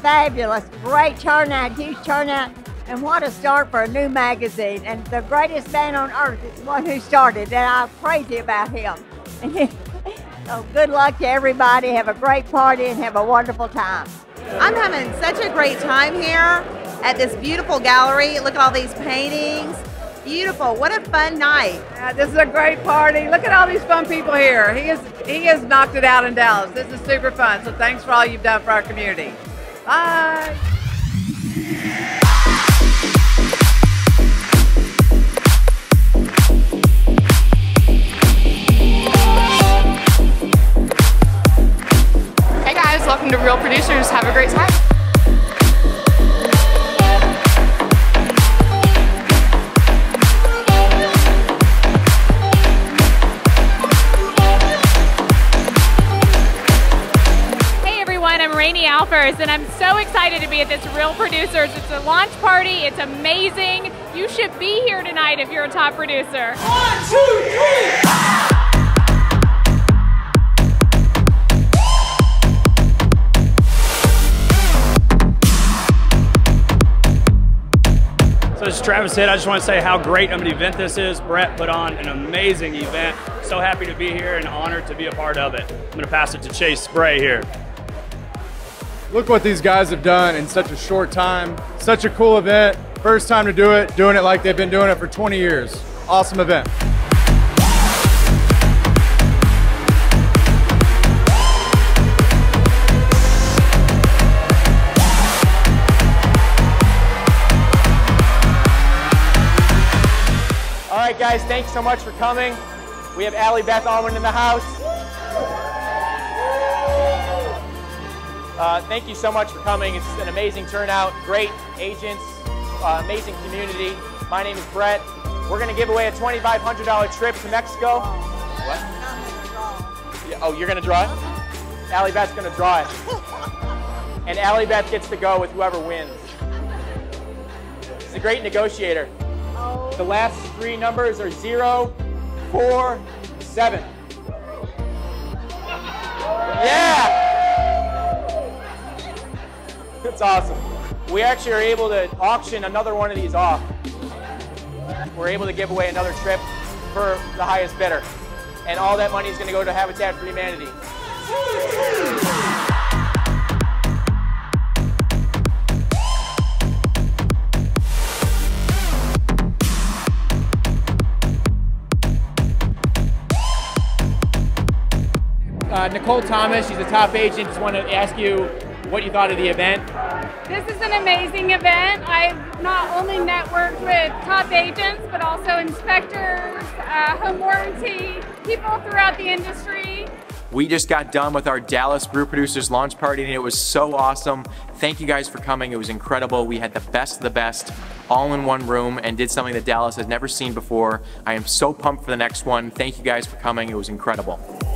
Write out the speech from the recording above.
fabulous. Great turnout, huge turnout. And what a start for a new magazine. And the greatest man on earth is the one who started, and I'm crazy about him. So good luck to everybody. Have a great party and have a wonderful time. I'm having such a great time here at this beautiful gallery. Look at all these paintings. Beautiful. What a fun night. Yeah, this is a great party. Look at all these fun people here. He has knocked it out in Dallas. This is super fun. So thanks for all you've done for our community. Bye. Hey guys, welcome to Real Producers. Have a great time. I'm Rainey Alfers, and I'm so excited to be at this Real Producers. It's a launch party. It's amazing. You should be here tonight if you're a top producer. 1, 2, 3. So as Travis said, I just want to say how great of an event this is. Brett put on an amazing event. So happy to be here and honored to be a part of it. I'm going to pass it to Chase Spray here. Look what these guys have done in such a short time. Such a cool event. First time to do it, doing it like they've been doing it for 20 years. Awesome event. All right, guys, thanks so much for coming. We have Allie Beth Allman in the house. Thank you so much for coming. It's an amazing turnout, great agents, amazing community. My name is Brett. We're going to give away a $2,500 trip to Mexico. What? Yeah, oh, you're going to draw it? Allie Beth's going to draw it. And Allie Beth gets to go with whoever wins. She's a great negotiator. The last 3 numbers are 0, 4, 7. Yeah! That's awesome. We actually are able to auction another one of these off. We're able to give away another trip for the highest bidder. And all that money is going to go to Habitat for Humanity. Nicole Thomas, she's a top agent. Just want to ask you what you thought of the event. This is an amazing event. I've not only networked with top agents, but also inspectors, home warranty, people throughout the industry. We just got done with our Dallas Brew Producers launch party, and it was so awesome. Thank you guys for coming. It was incredible. We had the best of the best all in one room and did something that Dallas has never seen before. I am so pumped for the next one. Thank you guys for coming. It was incredible.